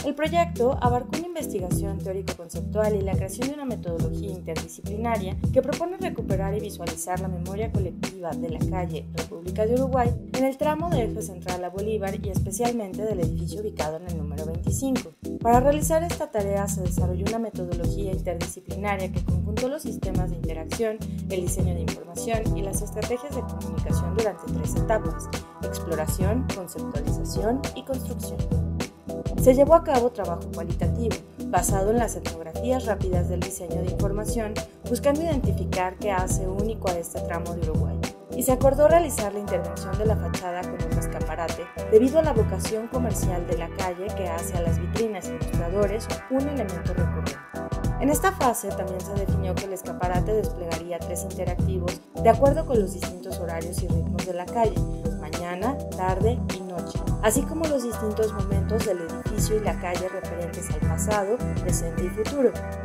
El proyecto abarcó una investigación teórico-conceptual y la creación de una metodología interdisciplinaria que propone recuperar y visualizar la memoria colectiva de la calle República de Uruguay en el tramo de Eje Central a Bolívar y especialmente del edificio ubicado en el número 25. Para realizar esta tarea se desarrolló una metodología interdisciplinaria que conjuntó los sistemas de interacción, el diseño de información y las estrategias de comunicación durante 3 etapas: exploración, conceptualización y construcción. Se llevó a cabo trabajo cualitativo, basado en las etnografías rápidas del diseño de información, buscando identificar qué hace único a este tramo de Uruguay. Y se acordó realizar la intervención de la fachada con un escaparate, debido a la vocación comercial de la calle que hace a las vitrinas y mostradores un elemento recurrente. En esta fase también se definió que el escaparate desplegaría 3 interactivos de acuerdo con los distintos horarios y ritmos de la calle, mañana, tarde y noche, así como los distintos momentos del edificio y la calle referentes al pasado, presente y futuro,